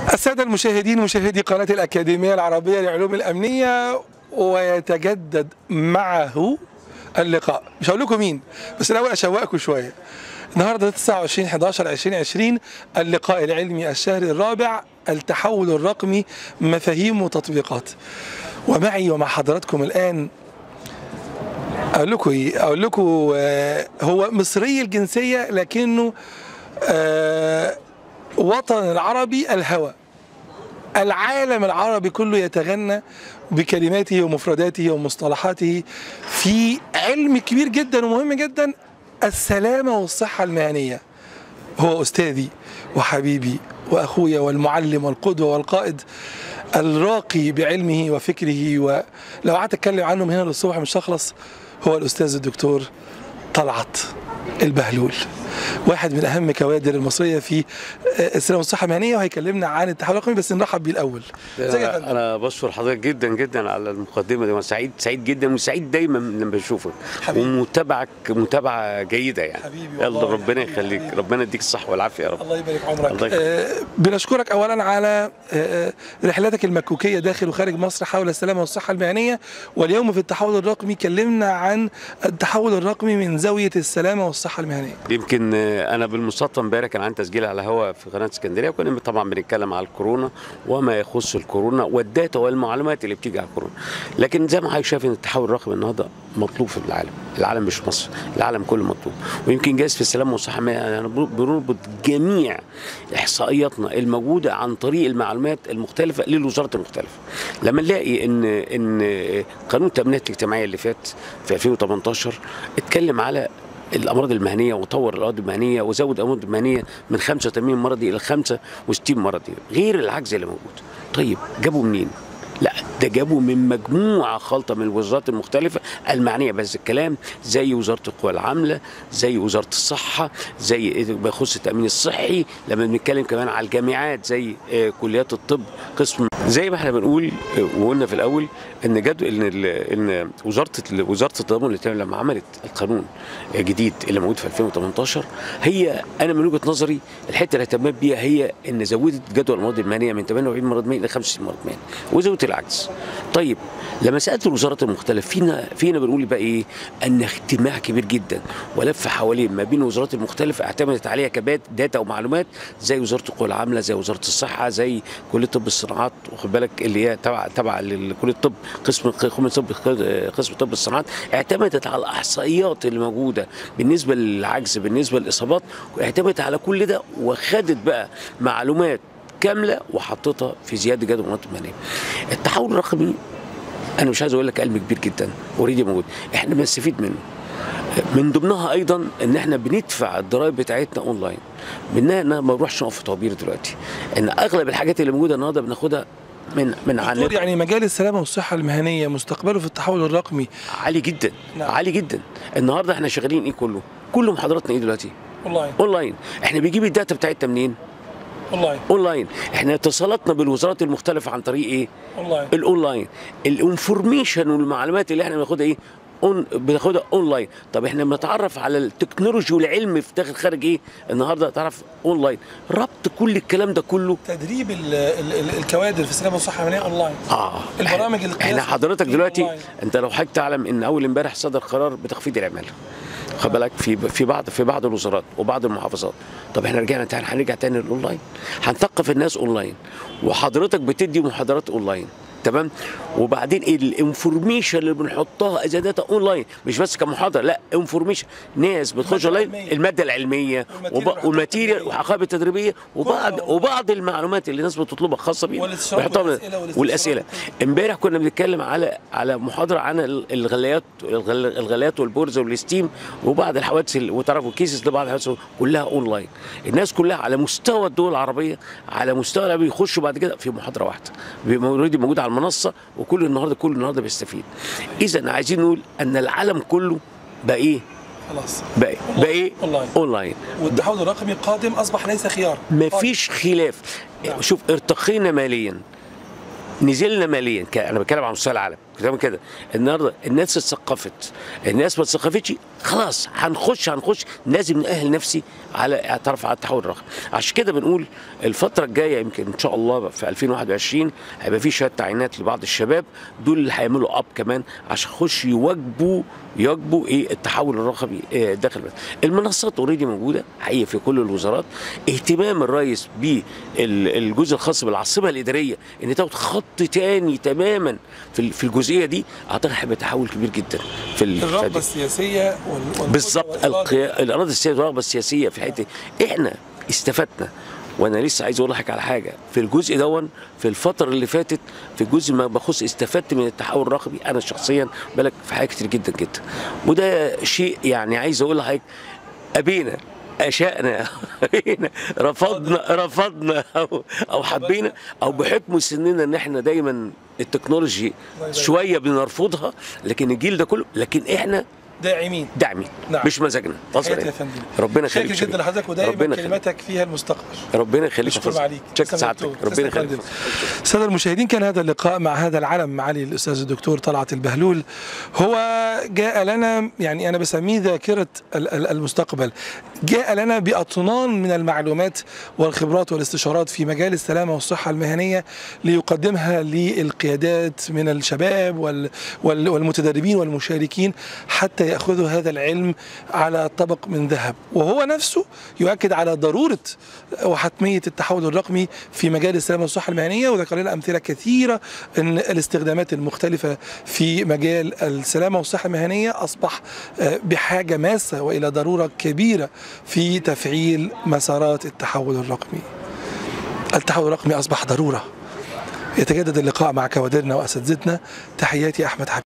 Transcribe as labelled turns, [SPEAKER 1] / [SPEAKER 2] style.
[SPEAKER 1] السادة المشاهدين مشاهدي قناة الأكاديمية العربية للعلوم الأمنية، ويتجدد معه اللقاء. مش هقول لكم مين، بس الأول أشوقكم شوية. النهارده 29/11/2020 اللقاء العلمي الشهري الرابع، التحول الرقمي مفاهيم وتطبيقات. ومعي ومع حضراتكم الآن أقول لكم إيه؟ أقول لكم هو مصري الجنسية لكنه وطن العربي الهوى. العالم العربي كله يتغنى بكلماته ومفرداته ومصطلحاته في علم كبير جدا ومهم جدا، السلامة والصحة المهنية. هو أستاذي وحبيبي وأخويا والمعلم والقدوة والقائد الراقي بعلمه وفكره، ولو قعدت أتكلم عنه من هنا للصبح مش هخلص. هو الأستاذ الدكتور طلعت البهلول، واحد من اهم كوادر المصريه في السلامه والصحه المهنيه، وهيكلمنا عن التحول الرقمي. بس نرحب بيه الاول.
[SPEAKER 2] انا بشكر حضرتك جدا جدا على المقدمه دي، وانا سعيد جدا وسعيد دايما لما بشوفك ومتابعك متابعه جيده يعني.
[SPEAKER 1] حبيبي
[SPEAKER 2] يلا ربنا يخليك، ربنا يديك الصحه والعافيه يا رب.
[SPEAKER 1] الله يبارك عمرك. بنشكرك اولا على رحلاتك المكوكيه داخل وخارج مصر حول السلامه والصحه المهنيه، واليوم في التحول الرقمي كلمنا عن التحول الرقمي من زاويه السلامه والصحه المهنيه.
[SPEAKER 2] يمكن انا بالمصادفه امبارح كان عندي تسجيل على هوا في قناه اسكندريه، وكنا طبعا بنتكلم على الكورونا وما يخص الكورونا والداتا والمعلومات اللي بتيجي على الكورونا. لكن زي ما حضرتك شايف ان التحول الرقمي النهارده مطلوب في العالم مش مصر، العالم كله مطلوب. ويمكن جهاز في السلامه والصحه يعني بنربط جميع احصائياتنا الموجوده عن طريق المعلومات المختلفه للوزارات المختلفه. لما نلاقي ان قانون التامينات الاجتماعيه اللي فات في 2018 اتكلم على الامراض المهنيه وطور الامراض المهنيه وزود الامراض المهنيه من 85 مرضي الى 65 مرضي، غير العجز اللي موجود. طيب جابوا منين؟ لا، ده جابوا من مجموعه خلطه من الوزارات المختلفه المعنيه بهذا الكلام، زي وزاره القوى العامله، زي وزاره الصحه، زي ما يخص التامين الصحي. لما بنتكلم كمان على الجامعات زي كليات الطب، قسم زي ما احنا بنقول وقلنا في الاول ان ان وزاره التضامن الاجتماعي لما عملت القانون الجديد اللي موجود في 2018، هي انا من وجهه نظري الحته اللي اهتمت بيها هي ان زودت جدول الامراض المهنيه من 48 مرض مهني ل 65 مرض مهني وزودت العجز. طيب لما سالت الوزارات المختلفه فينا بنقول بقى ايه؟ ان اجتماع كبير جدا ولف حوالين ما بين الوزارات المختلفه اعتمدت عليها كبات داتا ومعلومات، زي وزاره القوى العامله، زي وزاره الصحه، زي كليه طب الصناعات، واخد بالك اللي هي تبع لكليه الطب، قسم طب الصناعات، اعتمدت على الاحصائيات اللي موجوده بالنسبه للعجز، بالنسبه للاصابات، واعتمدت على كل ده وخدت بقى معلومات كامله وحطتها في زياده جدول الامراض المهنيه. التحول الرقمي انا مش عايز اقول لك علم كبير جدا اوريدي موجود، احنا بنستفيد منه. من ضمنها ايضا ان احنا بندفع الضرائب بتاعتنا اونلاين، منها ان ما نروحش نقف في طوابير دلوقتي، ان اغلب الحاجات اللي موجوده النهارده بناخدها من عن
[SPEAKER 1] يعني مجال السلامه والصحه المهنيه مستقبله في التحول الرقمي
[SPEAKER 2] عالي جدا. نعم. عالي جدا. النهارده احنا شغالين ايه؟ كله محاضراتنا ايه دلوقتي؟ اونلاين. احنا بنجيب الداتا بتاعتنا منين؟ اونلاين. احنا اتصالاتنا بالوزارات المختلفه عن طريق ايه؟ الاونلاين. الانفورميشن والمعلومات اللي احنا بناخدها ايه؟ بناخدها اونلاين. طب احنا بنتعرف على التكنولوجي والعلم في داخل خارج ايه؟ النهارده تعرف اونلاين. ربط كل الكلام ده كله،
[SPEAKER 1] تدريب الكوادر في السلامه والصحه المهنيه اونلاين. البرامج القياس.
[SPEAKER 2] احنا حضرتك دلوقتي انت لو حضرتك تعلم ان اول امبارح صدر قرار بتخفيض العماله، خد بالك، في بعض الوزارات وبعض المحافظات. طب احنا هنرجع تاني للاونلاين، هنثقف الناس اونلاين، وحضرتك بتدي محاضرات اونلاين، تمام. وبعدين الانفورميشن اللي بنحطها از داتا اونلاين، مش بس كمحاضره، لا انفورميشن، ناس بتخش اونلاين، الماده العلميه والماتيريال والعقائب التدريبيه وبعض المعلومات اللي الناس بتطلبها خاصه بيها والاسئله. امبارح كنا بنتكلم على محاضره عن الغليات والبورصه والستيم وبعض الحوادث وتعرفوا الكيسز لبعض الحوادث كلها اونلاين. الناس كلها على مستوى الدول العربيه، على مستوى العربي يخشوا بعد كده في محاضره واحده اوريدي موجوده على المنصه، وكل النهارده بيستفيد. اذا عايزين نقول ان العالم كله بقى ايه؟
[SPEAKER 1] خلاص
[SPEAKER 2] بقى ايه؟ اونلاين.
[SPEAKER 1] والتحول الرقمي قادم، اصبح ليس خيار،
[SPEAKER 2] مفيش خلاف. شوف، ارتقينا ماليا، نزلنا ماليا، انا بتكلم على مستوى العالم كده. النهارده الناس اتثقفت، الناس ما اتثقفتش خلاص هنخش لازم نأهل نفسي على اعتراف على التحول الرقمي. عشان كده بنقول الفتره الجايه يمكن ان شاء الله في 2021 هيبقى في شويه تعيينات لبعض الشباب دول اللي هيعملوا كمان عشان يخش يواجبوا ايه التحول الرقمي داخل البلد. المنصات اوريدي موجوده حقيقي في كل الوزارات. اهتمام الرئيس بالجزء الخاص بالعاصمه الاداريه ان تاخد خط تاني تماما في الجزئيه دي، اعتقد هيبقى تحول كبير جدا في
[SPEAKER 1] الرغبه السياسيه
[SPEAKER 2] بالظبط. الاراده السياسيه والرغبه السياسيه في الحته احنا استفدنا. وانا لسه عايز اقول لك على حاجه في الجزء دون في الفتره اللي فاتت في الجزء ما بخص استفدت من التحول الرقمي انا شخصيا بالك في حاجات كتير جدا جدا. وده شيء يعني عايز اقول لحضرتك ابينا أشأنا رفضنا أو حبينا أو بحكم سننا إن إحنا دايما التكنولوجي شوية بنرفضها، لكن الجيل ده كله لكن إحنا داعمين نعم. مش مزاجنا.
[SPEAKER 1] يا فندم
[SPEAKER 2] ربنا يخليك.
[SPEAKER 1] شاكر جدا لحضرتك ودايما كلماتك فيها المستقبل.
[SPEAKER 2] ربنا يخليك.
[SPEAKER 1] شكرا عليك.
[SPEAKER 2] شكرا سعادتك. ربنا يخليك.
[SPEAKER 1] الساده المشاهدين، كان هذا اللقاء مع هذا العلم معالي الاستاذ الدكتور طلعت البهلول. هو جاء لنا يعني انا بسميه ذاكره المستقبل، جاء لنا باطنان من المعلومات والخبرات والاستشارات في مجال السلامه والصحه المهنيه ليقدمها للقيادات من الشباب والمتدربين والمشاركين حتى يأخذوا هذا العلم على طبق من ذهب. وهو نفسه يؤكد على ضرورة وحتمية التحول الرقمي في مجال السلامة والصحة المهنية، وذكر لنا أمثلة كثيرة أن الاستخدامات المختلفة في مجال السلامة والصحة المهنية أصبح بحاجة ماسة وإلى ضرورة كبيرة في تفعيل مسارات التحول الرقمي. التحول الرقمي أصبح ضرورة. يتجدد اللقاء مع كوادرنا وأساتذتنا. تحياتي أحمد حبيب.